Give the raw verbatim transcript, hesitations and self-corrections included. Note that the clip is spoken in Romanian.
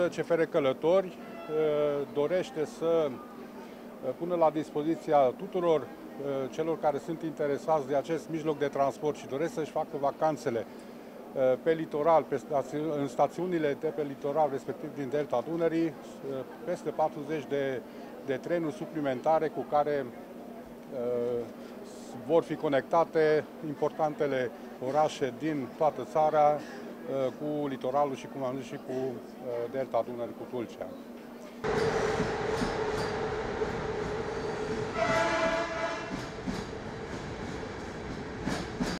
C F R Călători dorește să pună la dispoziția tuturor celor care sunt interesați de acest mijloc de transport și doresc să-și facă vacanțele pe litoral, pe stațiuni, în stațiunile de pe litoral, respectiv din Delta Dunării, peste patruzeci de, de trenuri suplimentare cu care uh, vor fi conectate importantele orașe din toată țara uh, cu litoralul și, cum am zis, și cu uh, Delta Dunării, cu Tulcea.